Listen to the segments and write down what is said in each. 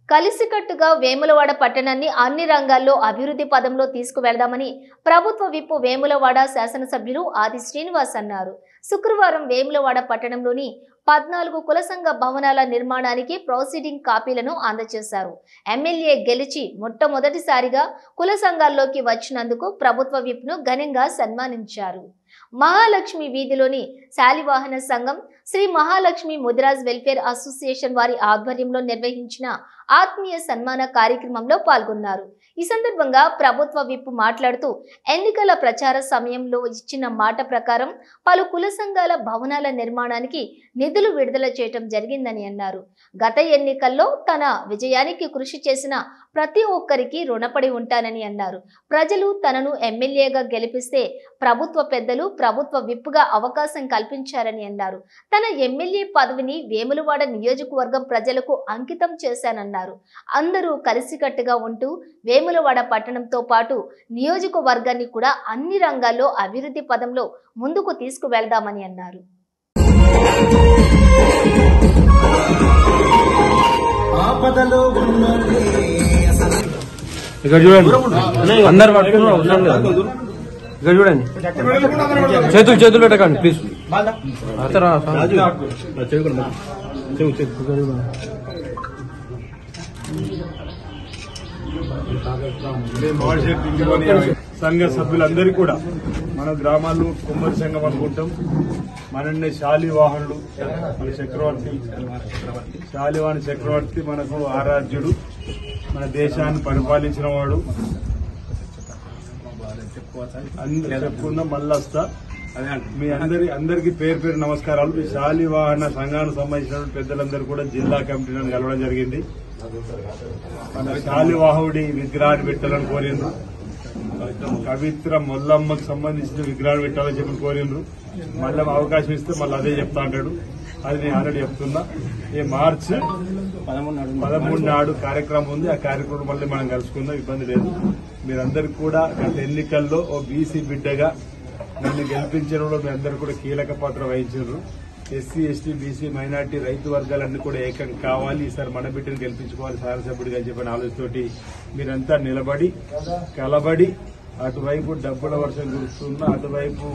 కలిసికట్టుగా వేములవాడ పట్టణాన్ని అన్ని రంగాల్లో అభివృద్ధి పదంలో తీసుకువెళ్దామని ప్రభుత్వ విప్ వేములవాడ శాసనసభ్యులు ఆది శ్రీనివాస్ అన్నారు. శుక్రవారం వేములవాడ పట్టణంలోని 14 కుల సంఘ భవనాల నిర్మాణానికి ప్రొసీడింగ్ కాపీలను అందజేశారు. ఎమ్మెల్యే గెలిచి మొట్టమొదటిసారిగా కుల సంఘాల్లోకి వచ్చినందుకు ప్రభుత్వ విప్ను ఘనంగా సన్మానించారు. మహాలక్ష్మి వీధిలోని శాలివాహన సంఘం శ్రీ మహాలక్ష్మి ముదిరాజ్ వెల్ఫేర్ అసోసియేషన్ వారి ఆధ్వర్యంలో నిర్వహించిన ఆత్మీయ సన్మాన కార్యక్రమంలో పాల్గొన్నారు. ఈ సందర్భంగా ప్రభుత్వ విప్ మాట్లాడుతూ ఎన్నికల ప్రచార సమయంలో ఇచ్చిన మాట ప్రకారం పలు కుల సంఘాల భవనాల నిర్మాణానికి నిధులు విడుదల చేయటం జరిగిందని అన్నారు. గత ఎన్నికల్లో తన విజయానికి కృషి చేసిన ప్రతి ఒక్కరికి రుణపడి ఉంటానని అన్నారు. ప్రజలు తనను ఎమ్మెల్యేగా గెలిపిస్తే ప్రభుత్వ పెద్దలు ప్రభుత్వ విప్గా అవకాశం కల్పించారని అన్నారు. తన ఎమ్మెల్యే పదవిని వేములవాడ నియోజకవర్గం ప్రజలకు అంకితం చేశానన్నారు. అందరూ కలిసికట్టుగా ఉంటూ వేములవాడ పట్టణంతో పాటు నియోజకవర్గాన్ని కూడా అన్ని రంగాల్లో అభివృద్ధి పదంలో ముందుకు తీసుకువెళ్దామని అన్నారు. ఇక్కడ చూడండి, అందరు ఇక్కడ చూడండి, చేతులు పెట్టకండి ప్లీజ్. సంఘ సభ్యులందరికీ కూడా మన గ్రామాల్లో కుమ్మరి సంఘం అనుకుంటాం. మనన్నే శాలివాహనుడు, మన చక్రవర్తి, శాలివాహన చక్రవర్తి మనకు ఆరాధ్యుడు, మన దేశాన్ని పరిపాలించిన వాడు. చెప్పుకున్న మళ్ళొస్తా. మీ అందరికీ పేరు పేరు నమస్కారాలు. ఈ శాలివాహన సంఘానికి సంబంధించిన పెద్దలందరూ కూడా జిల్లా కమిటీలను కలవడం జరిగింది. మన శాలివాహుడి విగ్రహాన్ని పెట్టాలని కోరిండ్రు. పవిత్ర మొల్లమ్మకు సంబంధించిన విగ్రహాన్ని పెట్టాలని చెప్పి కోరిండ్రు. మళ్ళీ అవకాశం ఇస్తే మళ్ళీ అదే చెప్తా అంటాడు. అది నేను ఆల్రెడీ చెప్తున్నా. ఈ మార్చి 13 నాడు కార్యక్రమం ఉంది. ఆ కార్యక్రమం మళ్ళీ మనం కలుసుకుందాం, ఇబ్బంది లేదు. మీరందరికీ కూడా గత ఎన్నికల్లో ఓ బీసీ బిడ్డగా నన్ను గెలిపించడంలో మీ అందరూ కూడా కీలక పాత్ర వహించారు. ఎస్సీ, ఎస్టీ, బీసీ, మైనార్టీ, రైతు వర్గాలన్నీ కూడా ఏకం కావాలి. ఈసారి మన బిడ్డను గెలిపించుకోవాలి శాసనసభ్యుడిగా చెప్పిన ఆలోచనతోటి మీరంతా నిలబడి కలబడి అటువైపు డబ్బుల వర్షం కురుస్తున్నా, అటువైపు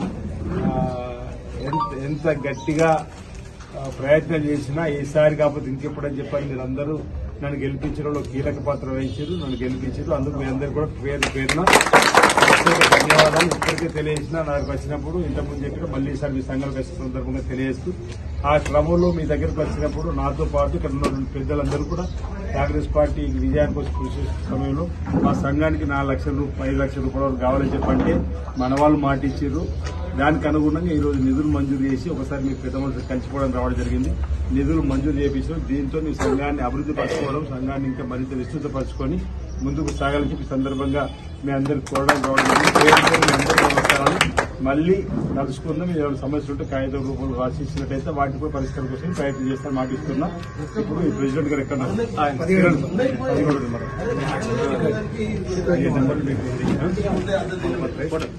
ఎంత గట్టిగా ప్రయత్నం చేసినా ఈసారి కాకపోతే ఇంకెప్పుడని చెప్పని మీరందరూ నన్ను గెలిపించడంలో కీలక పాత్ర వహించారు. నన్ను గెలిపించారు. అందుకు మీ అందరూ కూడా పేరున ధన్యవాదాలు. ఇప్పటికే తెలియజేసిన నాకు వచ్చినప్పుడు ఇంతకుముందు చెప్పిన మళ్ళీ ఈసారి మీ సంఘాలకు వచ్చిన సందర్భంగా తెలియజేస్తూ ఆ క్రమంలో మీ దగ్గరకు వచ్చినప్పుడు నాతో పాటు ఇక్కడ ఉన్న పెద్దలందరూ కూడా కాంగ్రెస్ పార్టీ విజయానికి వచ్చి కృషి చేసే సమయంలో మా సంఘానికి 4 లక్షలు 5 లక్షల రూపాయల వరకు కావాలని చెప్పంటే మన వాళ్ళు మాట ఇచ్చారు. దానికి అనుగుణంగా ఈరోజు నిధులు మంజూరు చేసి ఒకసారి మీ పెద్ద మనుషులు కలిసిపోవడం రావడం జరిగింది. నిధులు మంజూరు చేయించడం, దీంతో మీ సంఘాన్ని అభివృద్ధి పరచుకోవడం, సంఘాన్ని ఇంకా మరింత విస్తృతపరచుకొని ముందుకు సాగాలని చెప్పి సందర్భంగా మీ అందరికి కోరడం రావడం జరిగింది. మీ అందరికీ నమస్కారాలు. మళ్ళీ కలుసుకుందాం. ఏమైనా సమస్యలు ఉంటే కాగితం రూపంలో రాసి ఇచ్చినట్టయితే వాటిపై పరిష్కారం కోసం ప్రయత్నం చేస్తాను మాట ఇస్తున్నా. ఇప్పుడు ఈ ప్రెసిడెంట్ గారు ఎక్కడ నెంబర్ మీకు